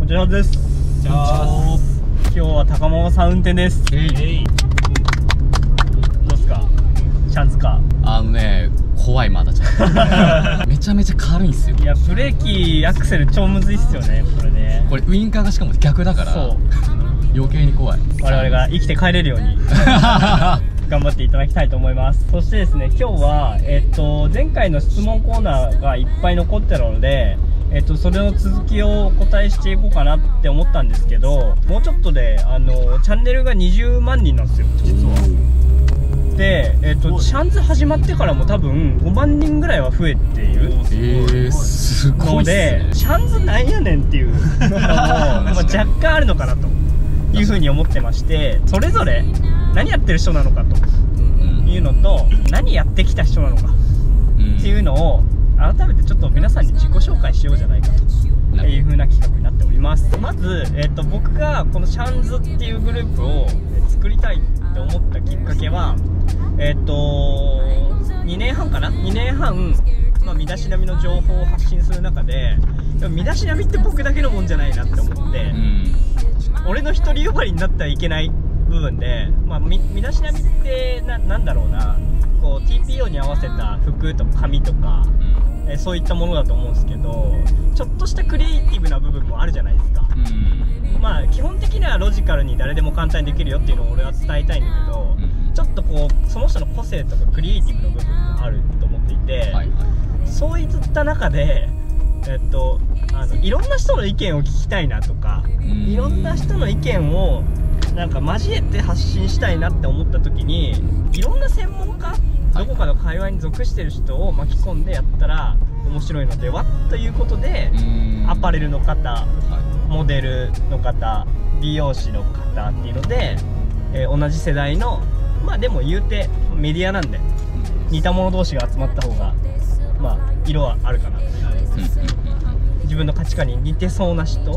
こちらです。 じゃあ今日は高間さん運転です。どうですかシャンズカー。 怖い。まだちょっとめちゃめちゃ軽いんすよ。 いや、ブレーキアクセル超むずいっすよね、これね。 これウインカーがしかも逆だからそう余計に怖い。 我々が生きて帰れるように頑張っていただきたいと思います。そしてですね、今日は前回の質問コーナーがいっぱい残ってるので、それの続きをお答えしていこうかなって思ったんですけど、もうちょっとでチャンネルが20万人なんですよ、実は。で、シャンズ始まってからも多分5万人ぐらいは増えているすごいっすね。 ので、シャンズなんやねんっていうのも若干あるのかなというふうに思ってまして、それぞれ何やってる人なのかというのと、何やってきた人なのかっていうのを改めてちょっと皆さんに自己紹介しようじゃないかという風な企画になっております。まず、僕がこのシャンズっていうグループを作りたいって思ったきっかけは、2年半かな、2年半、身だしなみの情報を発信する中で、でも身だしなみって僕だけのもんじゃないなって思って、俺の独りよがりになってはいけない部分で、身だしなみってなんだろうな、こう TPO に合わせた服とか髪とか、そういったものだと思うんですけど、ちょっとしたクリエイティブな部分もあるじゃないですか。基本的にはロジカルに誰でも簡単にできるよっていうのを俺は伝えたいんだけど、ちょっとこうその人の個性とかクリエイティブな部分もあると思っていて、そういった中でいろんな人の意見を聞きたいなとか、いろんな人の意見をなんか交えて発信したいなって思った時に、いろんな専門家、どこかの界隈に属してる人を巻き込んでやったら面白いのではということで、アパレルの方、モデルの方、美容師の方っていうので、同じ世代の、でも言うてメディアなんで似た者同士が集まった方が色はあるかなという、自分の価値観に似てそうな人を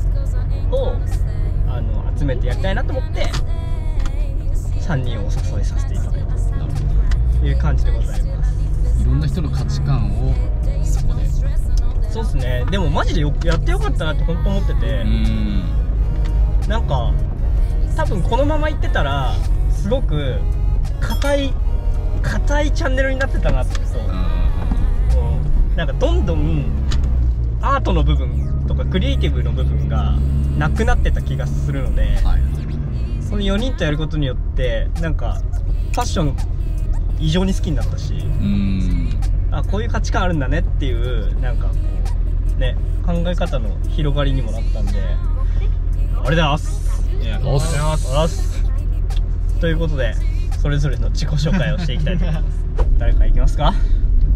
集めてやりたいなと思って3人をお誘いさせていただいたという感じでございます。 いろんな人の価値観をそこで。 そうですね。でもマジでやってよかったなって本当思ってて、なんか多分このままいってたらすごく硬いチャンネルになってたなって。なんかどんどんアートの部分とかクリエイティブの部分がなくなってた気がするので、その4人とやることによってなんかファッション異常に好きになったし、こういう価値観あるんだねっていうなんかこうね、考え方の広がりにもなったんで、ありがとうございます。ということで、それぞれの自己紹介をしていきたいと思います。誰か行きますか？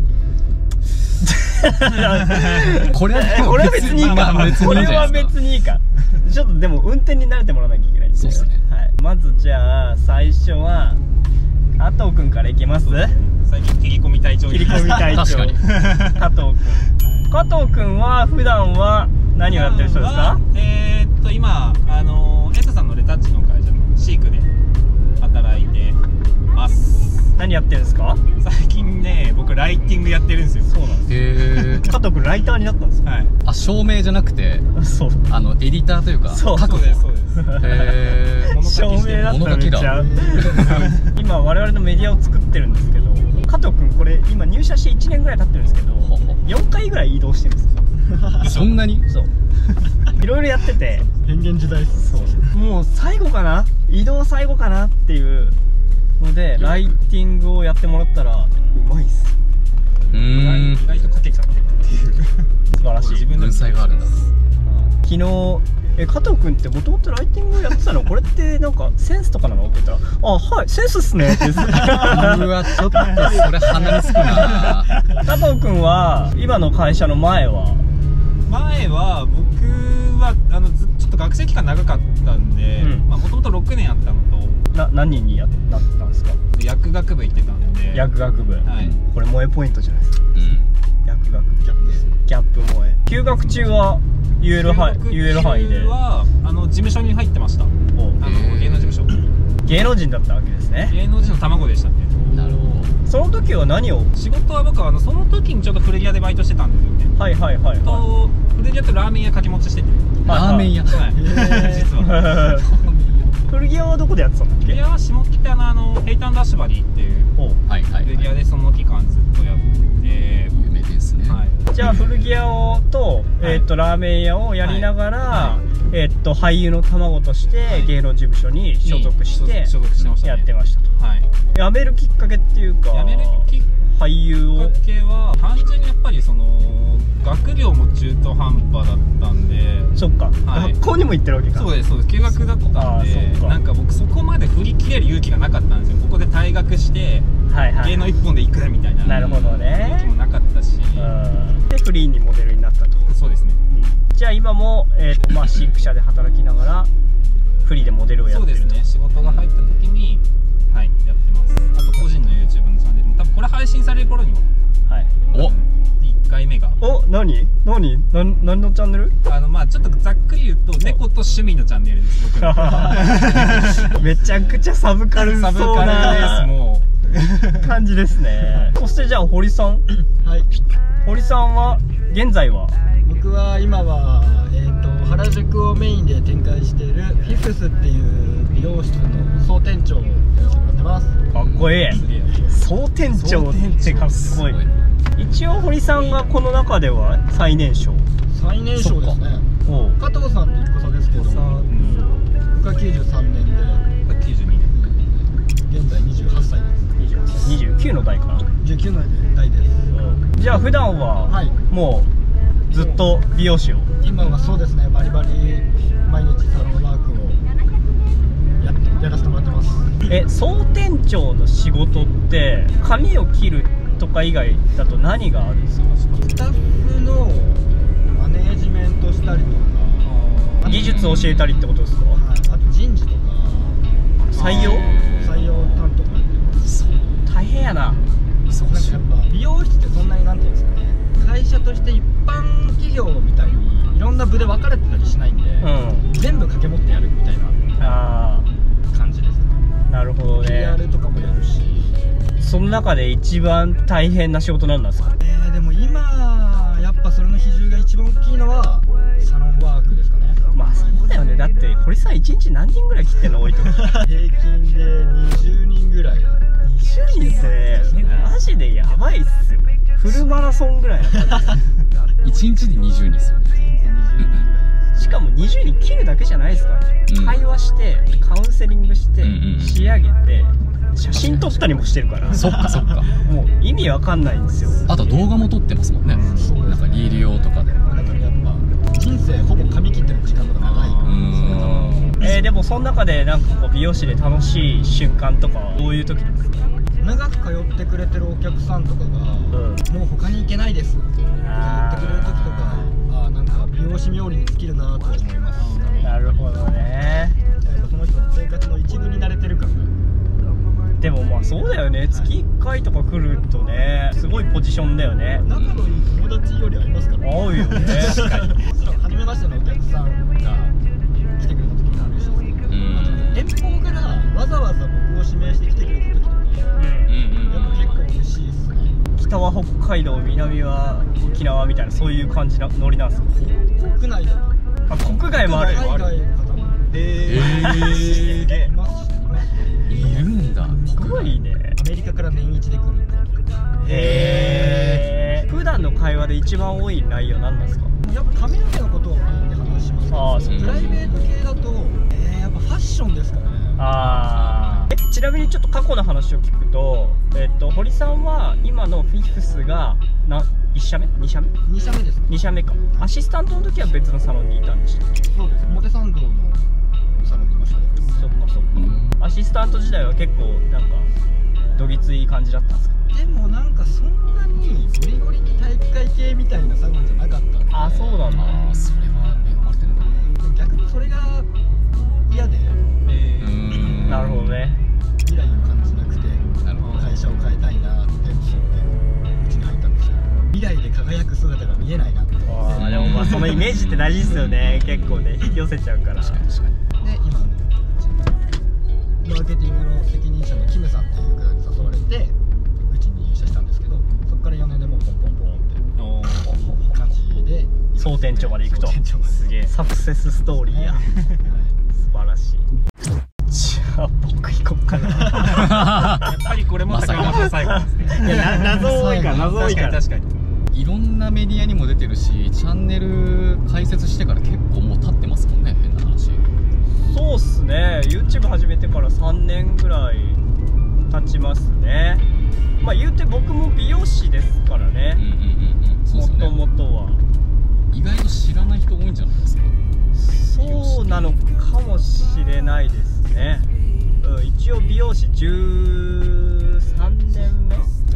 これは別にいいか。 これは別にいいか。ちょっとでも運転に慣れてもらわなきゃいけないんで。 そうですね。 まずじゃあ最初は加藤くんからいきます。 最近切り込み隊長。 確かに。加藤くんは普段は何をやってる人ですか？ 今エサさんのレタッチの会社のシークで働いてます。 何やってるんですか？ 最近ね、僕ライティングやってるんですよ。 そうなんです。加藤くんライターになったんですよ。 照明じゃなくて、そうエディターというか、 そうです。照明だったらめっちゃ今我々のメディアを作ってるんですけど、加藤くんこれ今入社して1年ぐらい経ってるんですけど、4回ぐらい移動してるんですよ。 そんなに？ そういろいろやってて、 変幻自在です。 もう最後かな、移動最後かなっていうのでライティングをやってもらったらうまいっす。 意外とかけちゃってるっていう素晴らしい。 文才があるんだ。 昨日加藤くんってもともとライティングやってたの、これってなんかセンスとかなのって言ったら、はいセンスっすねってうわ、ちょっとそれ鼻につくな。 加藤くんは今の会社の前は僕はちょっと学生期間長かったんで、もともと6年あったのと、 何人になったんですか？ 薬学部行ってたんで。 薬学部、これ萌えポイントじゃないですか。薬学部ギャップ萌え。休学中は言える範囲では事務所に入ってました。芸能事務所。 芸能人だったわけですね。 芸能人の卵でしたね。 なるほど。 その時は何を？ 仕事は僕はその時にちょっと古着屋でバイトしてたんですよね。 はい。 と古着屋とラーメン屋掛け持ちしてて。 ラーメン屋。 はい実は古着屋はどこでやってたんだっけ？ 古着屋は下北のヘイタンダッシュバリーっていうはいはい。 古着屋でその期間ずっとやってて、 有名ですね。 はいじゃあ古着屋をと、ラーメン屋をやりながら、 は俳優の卵として芸能事務所に所属して所属してましたね。 やってましたと。 はい。 辞めるきっかけっていうか、 辞めるきっ俳優をかけは単純にやっぱりその学業も中途半端だったんで。 そっか、 はい学校にも行ってるわけか。 そうですそうです、休学だったんあーそっかで、なんか僕そこまで振り切れる勇気がなかったんですよ。ここで退学してはいはい、 芸能一本で行くみたいななるほどね勇気もなかったし、 うんでフリーにモデルになったと。 そうですね。 じゃあ今も、シンク社で働きながらフリーでモデルをやってると。 そうですね、仕事が入った時にはいやってます。あと個人の YouTube のチャンネルも多分これ配信される頃にははい、 お、 1回目が何のチャンネル？ まあちょっとざっくり言うと猫と趣味のチャンネルです僕のめちゃくちゃサブカルサブそうカルですなも感じですね。そしてじゃあ堀さんはい、 堀さんは現在は僕は今は、原宿をメインで展開しているフィフスっていう美容室の総店長をやらせてもらってます。 かっこいい。総店長ってかっこいい。一応堀さんがこの中では最年少。 最年少ですね。 おう、 加藤さんって1個差ですけど、僕は93年で 92年現在28歳です。 29の代かな。 19の代です。 じゃあ普段は、 はいもうずっと美容師を。 今はそうですね、バリバリ毎日サロンワークをやらせてもらってます。 総店長の仕事って髪を切るとか以外だと何があるんですか？ スタッフのマネージメントしたりとか、 技術を教えたりってことですか？ はい、あと人事とか採用？ 採用担当もやってます。 大変やな。 なんかやっぱ美容室ってそんなになんていうんですかね、会社として一般企業みたいにいろんな部で分かれてたりしないんで、全部掛け持ってやるみたいな感じですね。 なるほどね。 PR とかもやるし。 その中で一番大変な仕事なんですか？ でも今やっぱそれの比重が一番大きいのはサロンワークですかね。 まあそうだよね。だって堀さん1日何人ぐらい切ってんの？多いと平平均で20人ぐらい。 20人ってね、マジでやばいっすよ。フルマラソンぐらいな感 1日で20人ですよね。 じ。しかも20人切るだけじゃないですからね、会話してカウンセリングして仕上げて写真撮ったりもしてるから、 そっかそっか。 もう意味わかんないんですよ。 あと動画も撮ってますもんね。なんかリール用とかで。 だからやっぱ人生ほぼ髪切ってる時間が長いから。 でもその中でなんかこう美容師で楽しい瞬間とかはどういう時ですか？ 長く通ってくれてるお客さんとかが、もう他に行けないですって言ってくれる時とか、なんか美容師冥利に尽きるなとは思います。 なるほどね。 やっぱその人の生活の一部に慣れてるから。 でもまあそうだよね、月1回とか来るとね、すごいポジションだよね。 仲のいい友達よりありますからね。 合うよね。確かに。 初めましてのお客さんが来てくれた時も嬉しいですけど、あと遠方からわざわざ僕を指名して来てくれた時とか、やっぱ結構嬉しいですね。 北は北海道、南は沖縄みたいな、そういう感じなノリなんですか？ 国内だと。 あ、国外もある。 海外の方もいますし、 いるんだ。 すごいね。 アメリカから年一で来る子とか。 普段の会話で一番多い内容なんですか？ やっぱ髪の毛のことをメインで話しますけど、プライベート系だと、やっぱファッションですかね。 ちなみにちょっと過去の話を聞くと、堀さんは今のフィフスが1社目 ?2 社目 ?2 社目ですね。 2社目か。アシスタントの時は別のサロンにいたんでしたっけ？ そうです。表参道のサロンにいましたね。 そっかそっか。アシスタント時代は結構なんかどぎつい感じだったんですか？ でもなんかそんなにゴリゴリに体育会系みたいなサロンじゃなかったんで。 あ、そうなんだ。 それは恵まれてるな。 逆にそれが嫌で、 なるほどね。 未来を感じなくて、会社を変えたいなって思ってうちに入ったんですけど、未来で輝く姿が見えないなって。 でもまあそのイメージって大事ですよね。結構ね、引き寄せちゃうから。 確かに確かに。 で、今のマーケティングの責任者のキムさんっていう方に誘われてうちに入社したんですけど、そこから4年でもうポンポンポンって感じで総店長まで行くと。すげえサクセスストーリーや。素晴らしい。じゃあ僕行こっかな。 やっぱりこれも高山の最後ですね。 いや謎多いから謎多いから。 確かにいろんなメディアにも出てるし、チャンネル開設してから結構もう経ってますもんね、変な話。 そうっすね、 YouTube 始めてから3年ぐらい経ちますね。まあ言うて僕も美容師ですからね、もともとは。 意外と知らない人多いんじゃないですか。 そうなのかもしれないですね。一応美容師13年目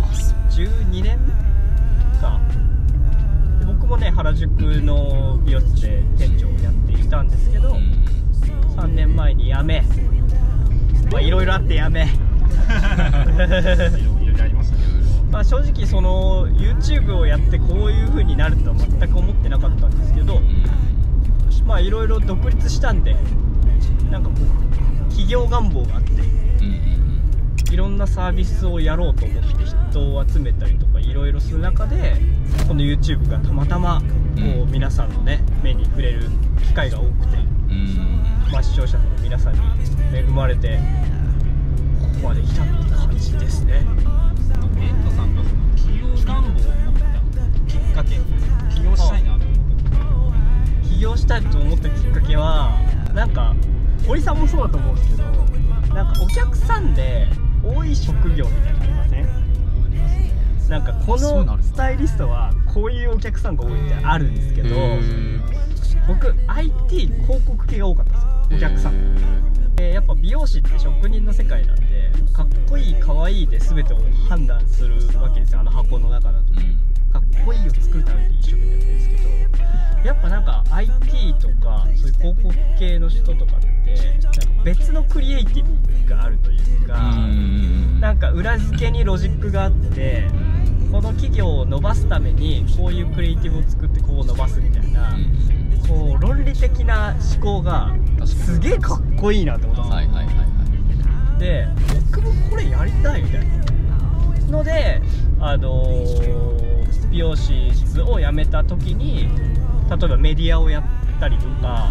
12年目かで、僕もね原宿の美容室で店長をやっていたんですけど、3年前に辞め、まあいろいろあって辞めいろいろありましたね。まあ正直その YouTube をやってこういう風になるとは全く思ってなかったんですけど、まあいろいろ独立したんで、なんかこう企業願望があって、いろんなサービスをやろうと思って人を集めたりとかいろいろする中で、この YouTube がたまたまこう皆さんのね目に触れる機会が多くて、まあ視聴者の皆さんに恵まれてここまで来たっていう感じですね。 エイトさんがその起業願望を持ったきっかけ、起業したいなと思った起業したいと思ったきっかけは、なんか堀さんもそうだと思うんですけど、なんかお客さんで多い職業みたいなのありません？なんかこのスタイリストはこういうお客さんが多いってあるんですけど、僕 IT 広告系が多かったんですよ、お客さん。やっぱ美容師って職人の世界なんで、かっこいいかわいいで全てを判断するわけですよ。あの箱の中だとかっこいいを作るために一生懸命やってるんですけど、やっぱなんか IT とかそういう広告系の人とかってなんか別のクリエイティブがあるというか、なんか裏付けにロジックがあって、この企業を伸ばすためにこういうクリエイティブを作ってこう伸ばすみたいな、こう論理的な思考がすげえかっこいいなと思ったんですよ。で僕もこれやりたいみたいなので、美容室を辞めた時に例えばメディアをやったりとか、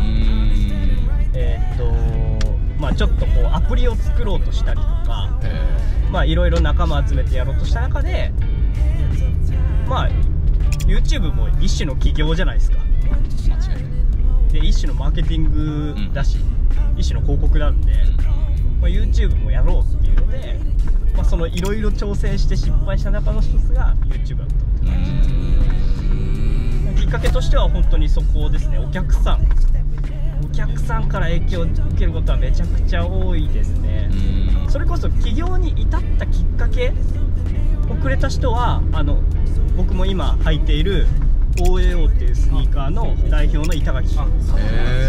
まあちょっとこうアプリを作ろうとしたりとか、まあいろいろ仲間集めてやろうとした中で、まあ YouTube も一種の起業じゃないですか。で一種のマーケティングだし、一種の広告なんで、まあ、YouTube もやろうっていうので、まあ、そのいろいろ挑戦して失敗した中の一つが YouTube だったって感じです。きっかけとしては本当にそこですね。お客さんから影響を受けることはめちゃくちゃ多いですね。それこそ起業に至ったきっかけをくれた人は僕も今履いている OAO っていうスニーカーの代表の板垣さんですね。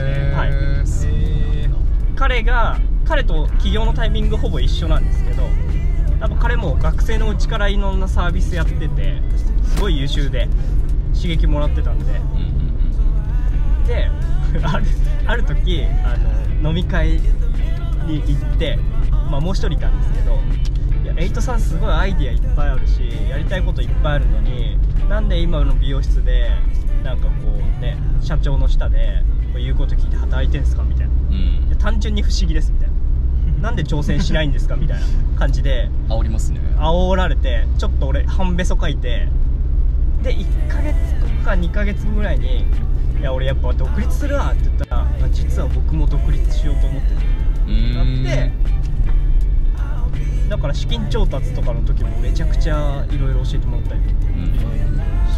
彼と起業のタイミングほぼ一緒なんですけど、やっぱ彼も学生のうちからいろんなサービスやっててすごい優秀で刺激もらってたんで、である時飲み会に行って、まあ、もう一人いたんですけど、いやエイトさんすごいアイディアいっぱいあるしやりたいこといっぱいあるのに、なんで今の美容室でなんかこうね社長の下で言うこと聞いて働いてんすかみたいな、単純に不思議ですみたいな、なんで挑戦しないんですかみたいな感じで煽りますね。 煽られて、ちょっと俺半べそ書いて、で1ヶ月後か2ヶ月後ぐらいに「いや俺やっぱ独立するわ」って言ったら「実は僕も独立しようと思ってる」ってなって、だから資金調達とかの時もめちゃくちゃいろいろ教えてもらったりして、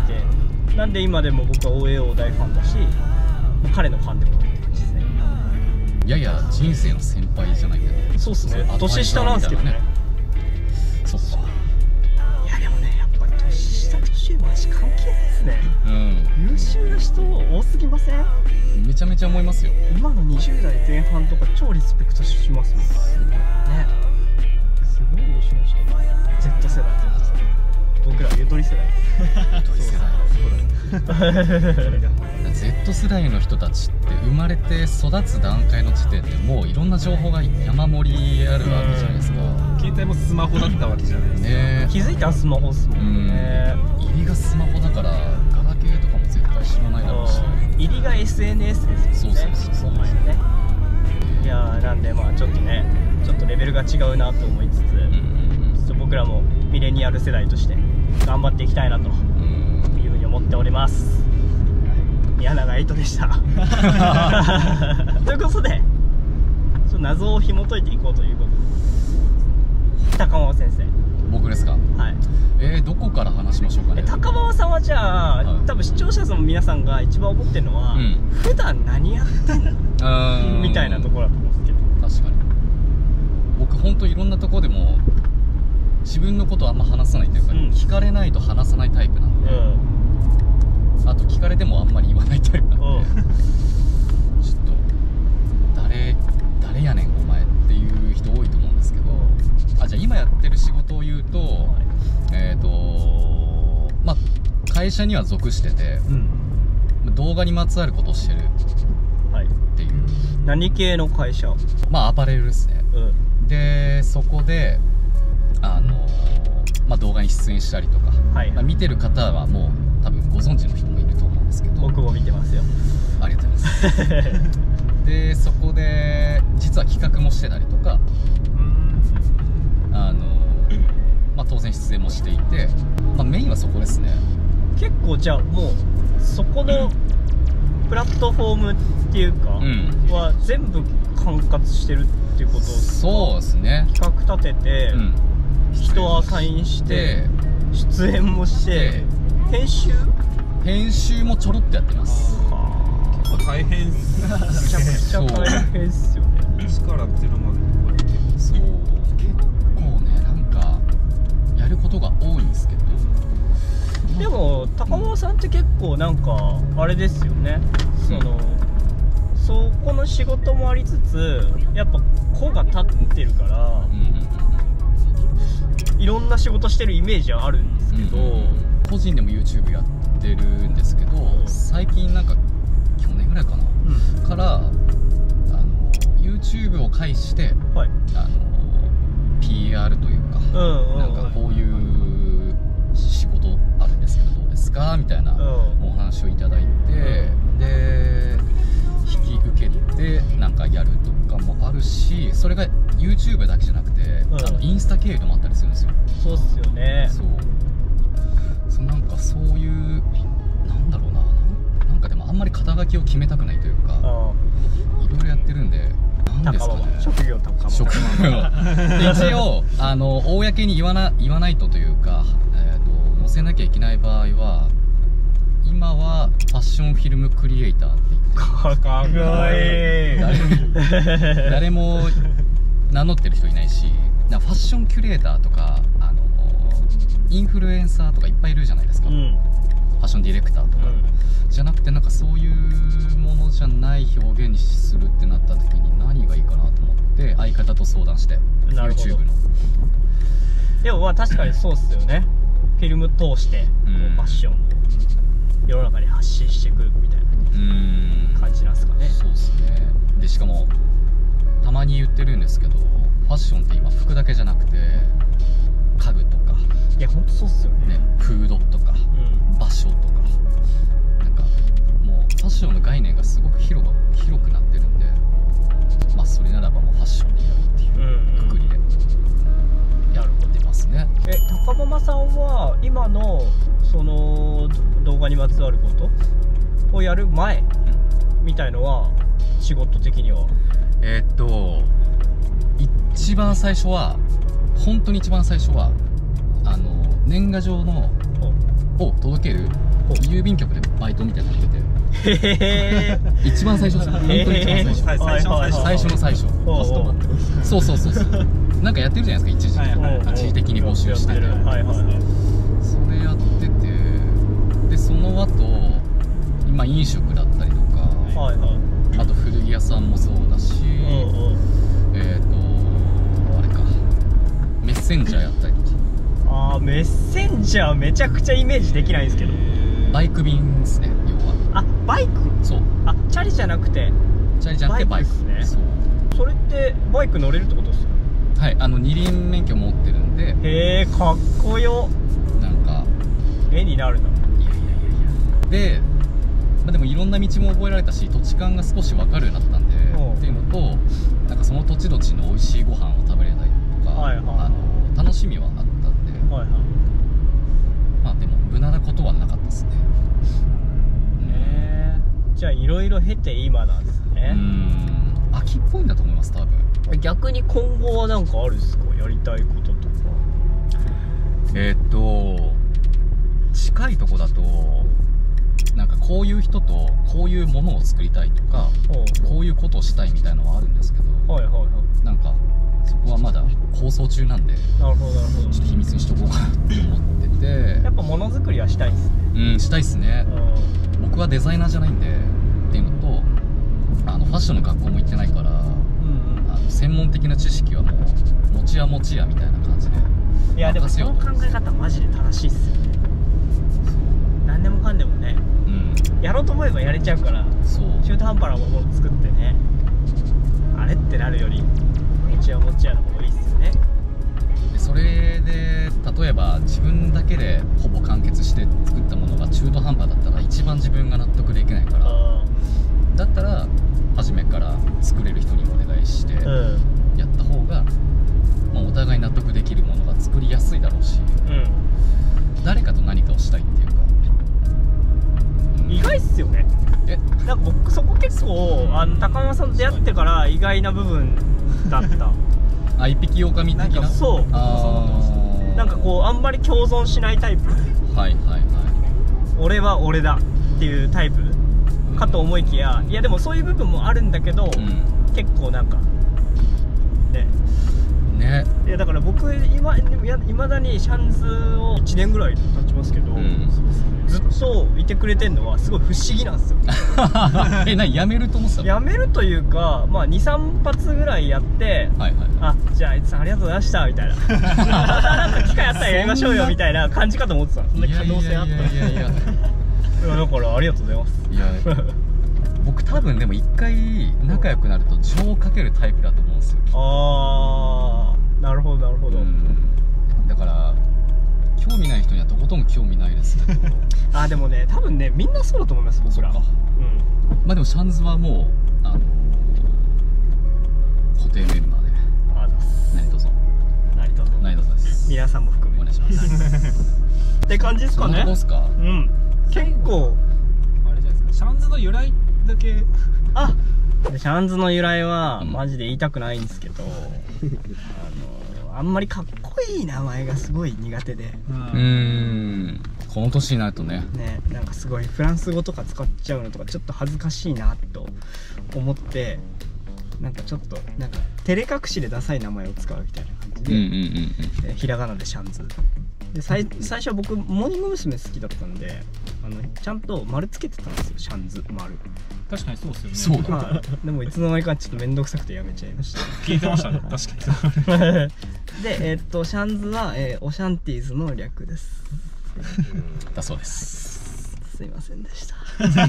なんで今でも僕は OAO 大ファンだし彼のファンでもあるって感じですね。 やや人生の先輩じゃないけど、 そうっすね、年下なんですけどね。 そっか。 いやでもね、やっぱり年下年上マジ関係ないですね。優秀な人多すぎません？ めちゃめちゃ思いますよ。 今の20代前半とか超リスペクトしますもんね。すごい優秀な人。Z 世代ってことですね。僕らゆとり世代です。 ゆとり世代。Z 世代の人たちって生まれて育つ段階の時点でもういろんな情報が山盛りあるわけじゃないですか。 携帯もスマホだったわけじゃないですか。 気づいたらスマホっすもんね。 入りがスマホだからガラケーとかも絶対知らないだろうし、 入りが SNS ですよね。 そうね。いやー、なんでまあちょっとね、ちょっとレベルが違うなと思いつつ、ちょっと僕らもミレニアル世代として頑張っていきたいなというふうに思っております。宮永糸でしたということで、ちょっと謎を紐解いていこうということで、高輪先生。 僕ですか。 はい。 どこから話しましょうかね。 高輪さんはじゃあ、多分視聴者さんの皆さんが一番思ってるのは、普段何やってんのみたいなところだと思うんですけど。 確かに僕本当いろんなところでも自分のことあんま話さないというか、聞かれないと話さないタイプなんで、あと聞かれてもあんまり言わないタイプなんで、ちょっと誰やねんお前っていう人多いと思うんですけど、じゃあ今やってる仕事を言うと、まあ会社には属してて、動画にまつわることをしてるっていう、 何系の会社？ まあアパレルですね。でそこでまあ動画に出演したりとか、まあ見てる方はもう多分ご存知の人もいると思うんですけど、 僕も見てますよ。 ありがとうございますでそこで実は企画もしてたりとか、まあ当然出演もしていて、まあメインはそこですね。 結構じゃあもうそこのプラットフォームっていうか、は全部管轄してるっていうことですか？ そうですね。 企画立てて、人をアサインして出演もして編集もちょろっとやってます。 結構大変。めちゃくちゃ大変っすよね。 1から0までこうやって。 そう結構ね、なんかやることが多いんですけど、 でも高輪さんって結構なんかあれですよね、そこの仕事もありつつやっぱ子が立ってるから、いろんな仕事してるイメージはあるんですけど、 個人でも YouTube やってるんですけど、最近なんか去年ぐらいかな、から YouTube を介して、PR というか、なんかこういう仕事あるんですけどどうですかみたいなお話をいただいて、で引き受けてなんかやるとかもあるし、それが YouTube だけじゃなくて、インスタ経由でもあったりするんですよ。 そうっすよね。 そうなんかそういうなんだろうな、なんかでもあんまり肩書きを決めたくないというか、いろいろやってるんですかね。 職業高で一応公に言わないというか、載せなきゃいけない場合は今はファッションフィルムクリエイターって言ってかっこいい誰も名乗ってる人いないし、ファッションキュレーターとかインフルエンサーとかいっぱいいるじゃないですか、ファッションディレクターとか、じゃなくてなんかそういうものじゃない表現にするってなった時に何がいいかなと思って相方と相談して、 YouTube の。 でもまあ確かにそうっすよね。フィルム通してファッションを世の中に発信していくみたいな感じなんですかね。 そうですね。でしかもたまに言ってるんですけど、ファッションって今服だけじゃなくて家具とか、 いやほんとそうっすよね。 フードとか、場所とか、なんかもうファッションの概念がすごく広くなってるんで、まあそれならばもうファッションでやるっていうくくりでやってますね。 高ママさんは今のその動画にまつわることをやる前みたいのは仕事的には一番最初は本当に一番最初は年賀状のを届ける郵便局でバイトみたいなのやってて、一番最初です。本当に一番最初の最初。そうなんかやってるじゃないですか、一時的に募集してて、それやってて、でその後今飲食だったりとか、あと古着屋さんもそうだし、あれかメッセンジャーやったりとか。 メッセンジャーめちゃくちゃイメージできないんですけど、 バイク便ですね、要は。 バイク。 そう、 チャリじゃなくてバイクですね。 それってバイク乗れるってことですよ。 はい、二輪免許持ってるんで。 へえ、かっこよ。 なんか絵になるな。 いやでまあ、でもいろんな道も覚えられたし、土地勘が少し分かるようになったんでっていうのと、なんかその土地土地の美味しいご飯を食べれたりとか、楽しみはあったんで、まあでも無駄なことはなかったですね。 じゃあいろいろ経て今なんですね。 秋っぽいんだと思います多分。 逆に今後は何かあるんですか、やりたいこととか。 近いとこだとなんかこういう人とこういうものを作りたいとか、こういうことをしたいみたいなのはあるんですけど、なんかそこはまだ構想中なんで、 なるほどなるほど、 ちょっと秘密にしとこうかなって思ってて。 やっぱものづくりはしたいですね。 したいっすね。僕はデザイナーじゃないんでっていうのと、ファッションの学校も行ってないから、専門的な知識はもう持ちや持ちやみたいな感じで。 いやでもその考え方マジで正しいっすよね。何でもかんでもね、やろうと思えばやれちゃうから、中途半端なものを作ってね、あれってなるより持ちや持ちやの方がいいっすよね。 でそれで例えば自分だけでほぼ完結して作ったものが中途半端だったら一番自分が納得できないから、だったら初めから作れる人にお願いしてやった方が、まあ、お互い納得できるものが作りやすいだろうし、誰かと何かをしたいっていうか、 意外っすよね。なんか僕そこ結構高山さんと出会ってから意外な部分だった。 一匹狼的な。 そう、なんかこうあんまり共存しないタイプ。俺は俺だっていうタイプかと思いきや、いやでもそういう部分もあるんだけど、結構なんかね。いやだから僕いまだにシャンズを1年ぐらい経ちますけど、ずっといてくれてんのはすごい不思議なんですよ。 何やめると思ってたの？ やめるというか、まあ 2,3 発ぐらいやって、あ、じゃああいつさんありがとうございましたみたいな、またなんか機会あったらやりましょうよみたいな感じかと思ってた。そんな可能性あった。だからありがとうございます。 僕多分でも一回仲良くなると情をかけるタイプだと思うんですよ。 なるほどなるほど。 だから興味ない人にはとことん興味ないですけどでもね、多分ねみんなそうだと思います僕ら。まあでもシャンズはもう固定メンバーで。何卒です。 皆さんも含めお願いしますって感じですかね。 結構あれじゃないですか、シャンズの由来だけ。 シャンズの由来はマジで言いたくないんですけど、あんまりかっこいい名前がすごい苦手で、 この年になるとね、 なんかすごいフランス語とか使っちゃうのとかちょっと恥ずかしいなと思って、なんかちょっとなんか照れ隠しでダサい名前を使うみたいな感じで、ひらがなでシャンズで、最初は僕モーニング娘。好きだったんで、ちゃんと丸つけてたんですよ、シャンズ丸。 確かにそうですよね。 そうだ。 でもいつの間にかちょっと面倒くさくてやめちゃいました。 聞いてましたね。確かに。 でシャンズは、オシャンティーズの略です。 だそうです。 すいませんでした。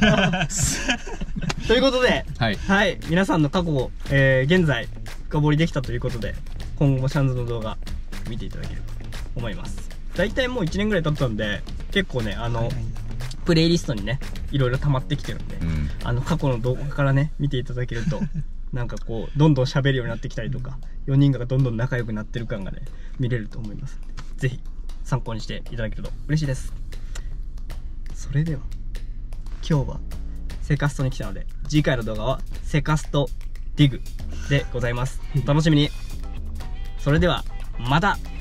ということで、皆さんの過去を、現在深掘りできたということで、今後もシャンズの動画見ていただければと思います。大体もう1年ぐらい経ったんで、結構ねプレイリストにねいろいろ溜まってきてるんで、過去の動画からね見ていただけるとなんかこうどんどん喋るようになってきたりとか、4人がどんどん仲良くなってる感がね見れると思いますので、ぜひ参考にしていただけると嬉しいです。それでは今日はセカストに来たので、次回の動画はセカストディグでございます。お楽しみに。それではまた。